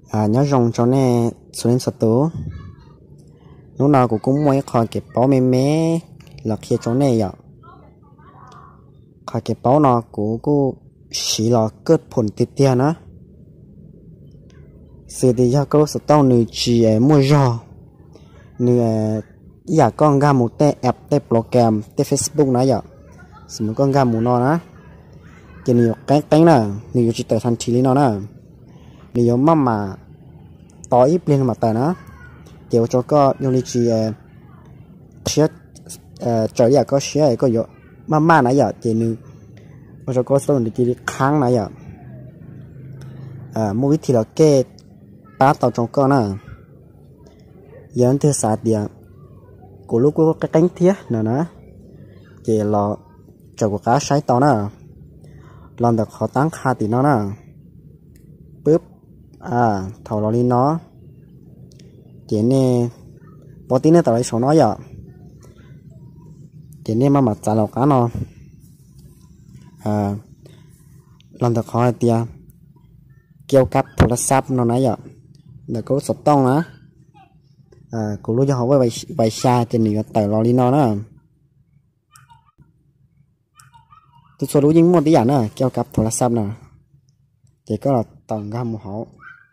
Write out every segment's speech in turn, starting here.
nhớ rong cho nên số lên số tố lúc nào cũng muốn khỏi cái bao mê mé là kia cho nên vậy khỏi cái bao nó cũng chỉ là kết phồn tiệt tiền á sự thì do câu số tao nữ chỉ mua giò nữ giờ con gam một tê app tê program tê Facebook nói vậy sự con gam một nó á chỉ nhiều cái nè nhiều chỉ tới thành chỉ nó nè nhiều mà tỏi ít lên mà tại nó kiểu cho có用力去学这里个学一个有慢慢来呀这呢我说个说你这里康来呀mỗi thì là cái ba tàu trong con nè giờ thứ sáu điểm của lúc có cái cánh thiết nữa nè chỉ là cho của cá sấy tàu nè làm được họ tăng khai thì nó nèปึ๊บthầu nó đi nó chỉ nên bỏ tí nữa tao lấy số nó giờ chỉ nên mà mặt trả lọc cá nó làm được khó thì kêu cắp thổ là sắp nó nãy giờ để có sốt tông nữa cũng lúc cho họ với bài xa trên này tờ lo đi nó nữa tôi số đúng những một tí giả nữa kêu cắp thổ là sắp nè chỉ có là tầng gam một hậu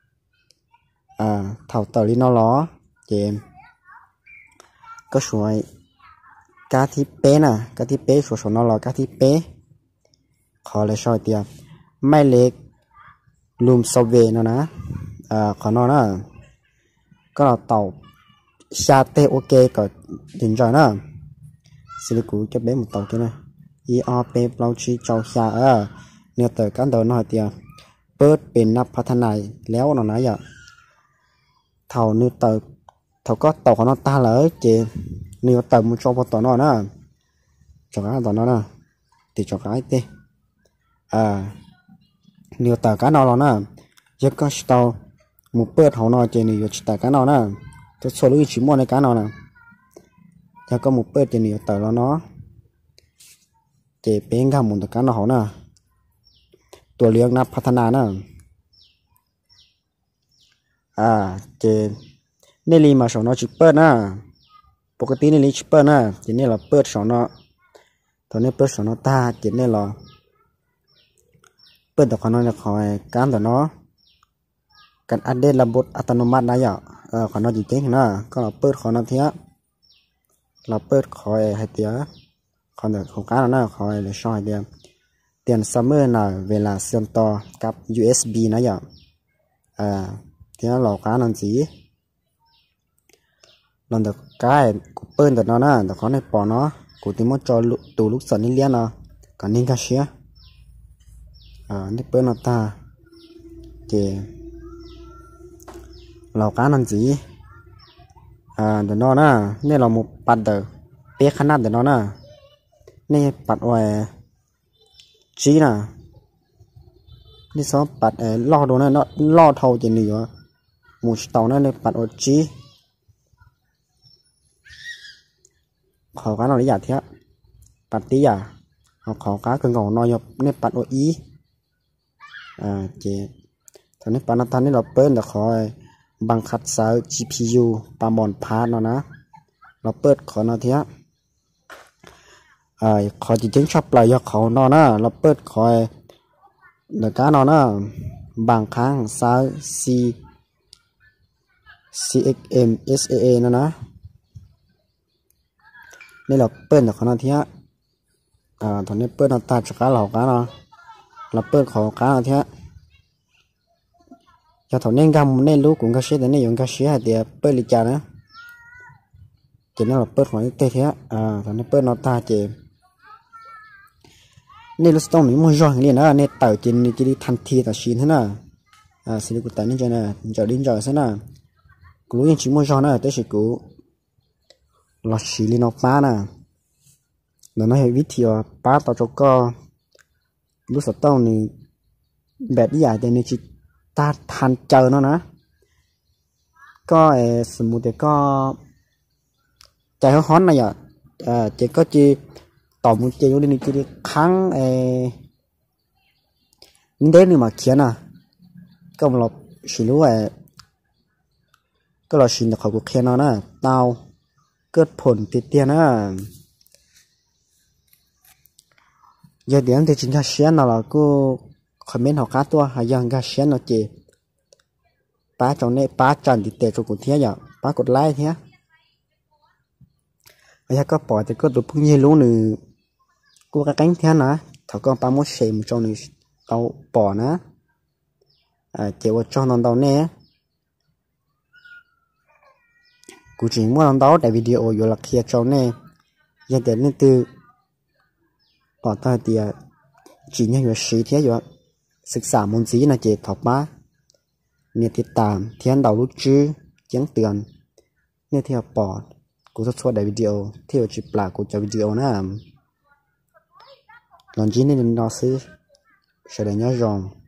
thầu tờ đi nó ló chị có suối cá thịt bé nè cá thịt bé số nó là cá thịt bé khó là soi tiệp mai lệ lùm sâu về nó nè khó nó nè có là tàu xa tê ok có đến rồi nè xin cú cho bé một tàu kia nè IOP bao chi châu xa nếu tới cán đầu nó tiệp bớtเป็นนักพัฒนาแล้วnó nói vậy thầu như tờ thầu có tàu của nó ta lỡ chị nếu tờ một cho vào tàu nó nè cho cái tàu nó nè thì cho cái tê nếu tờ cá nó nè giờ có tàu một bớt họ nó chị nếu tờ cá nó nè tôi số lưu chỉ mua này cá nó nè giờ có một bớt chị nếu tờ nó chị bên cả một tờ cá nó họ nèตัวเลี้ยงนับพัฒนานะเจนี่ลีมาสอนอชิปเปอร์นะปกตินี่ลีชิปเปอร์นะเจนี่เราเปิดสอนอตอนนี้เปิดสอนอตาเจนี่เราเปิดแต่คนนั้นจะคอยการแต่เนาะการอัปเดตระบบอัตโนมัติได้อย่างคนนั้นจริงๆนะก็เราเปิดคนนั้นเทียเราเปิดคอยให้เทียคนเดียวของการนั้นคอยเลยช่วยเดียวเตียนซัมเมอร์น่ะเวลาเชื่อมต่อกับ USB นะอย่างที่นั่นเราการนั่นสินั่นเด็กกายกูเปิดแต่นั่นนะแต่เขาในปอเนาะกูที่มันจอตูลูกศรนี่เลี้ยนเนาะกันนี่ก็เชียนี่เปิดนั่นตาเจเราการนั่นสิเดี๋ยวนั่นนะนี่เราหมดปัดเด็กเป๊ะขนาดเดี๋ยวนั่นนะนี่ปัดไว้จีน่ะนี่ซ้อมปัดล่อโดนนั่นล่อเท่าจะเหนือหมูเต่านั่นเลยปัดอดจีขอการเราได้ยาเทียปัดตียาเอาขอการคือของนอยเนี่ยปัดอดอีเจตอนนี้ปัดนัทนี่เราเปิดแต่ขอบังคับสาย GPU ปาหมอนพาร์ทเนาะนะเราเปิดขอนาเทียขอจริงๆชอบปล่อยยาเขานอนนะเราเปิดคอยเด็กการนอนนะบางครั้งซ้าย CXM SAA นะนี่เราเปิดแต่เขานอนเทียตอนนี้เปิดนอนตาจากการเหล่ากันเนาะเราเปิดขอการนอนเทียจะถอนเน่งกำเน่งรู้กุ้งกระเชียแต่เน่งยังกระเชียเดี๋ยวเปิดลิจานะเจนเราเปิดของเตะเทียตอนนี้เปิดนอนตาเจนี่เราต้องมีมือจ่ออย่างนี้นะเนี่ยเต่าจีนจะได้ทันทีต่อชิ้นนะสิ่งที่กูแต่นี่จะนะจะดิ้นจ่อซะนะกูรู้ยังชิ้นมือจ่อนะแต่สิกูหลอดชิ้นลีนอป้านะเดี๋ยวน้อยวิธีว่าป้าต่อจก็รู้สึกต้องนี่แบบใหญ่แต่ในจิตตาทันเจอเนาะนะก็สมมุติก็ใจฮ้อนๆนะอย่าเจ๊ก็จีต่อมือเจอยู่ในจีครั้งนี่เด็กนี่มาเขียนก็เราสิรู้ว่าก็เราชินแต่เขากูแค่นอนนะเตาเกิดผลติดเตียนะgiờ điểm thì chính là xén nào là cô comment học cá tua hay yang cái xén nó chỉ ba trong này ba trần thì tệ cho cụ thế giờ ba cột like thế bây có bỏ thì có được bao nhiêu luôn nữa cô cái cánh thế nào thằng con ba muốn xem trong này tao bỏ nó chỉ vào cho nó tao nè cụ chỉ muốn nó tao đại video rồi là kia trong này giờ để nên từ bỏ tay thì chỉ như là sĩ thế rồiศึกษามนต์สีนะเจถอดมาเนี่ยติดตามเทียนดาวรู้จื้อแจ้งเตือนเนี่ยที่ปอดกูจะช่วยได้วิดีโอที่จิปลากูจะวิดีโอนะหลังจากนี้เราซื้อเฉลี่ยยอด